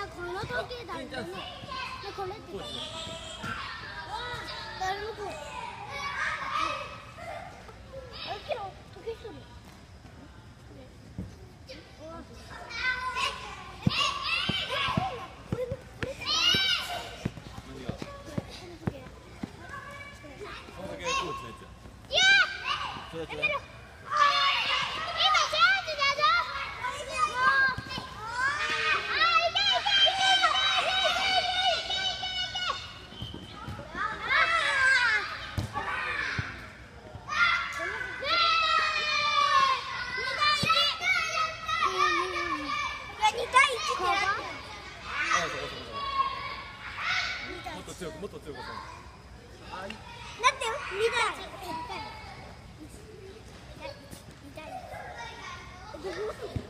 この時計だね。これって。誰もこう。あ、けど時計する。 もっと強く。だって見たい。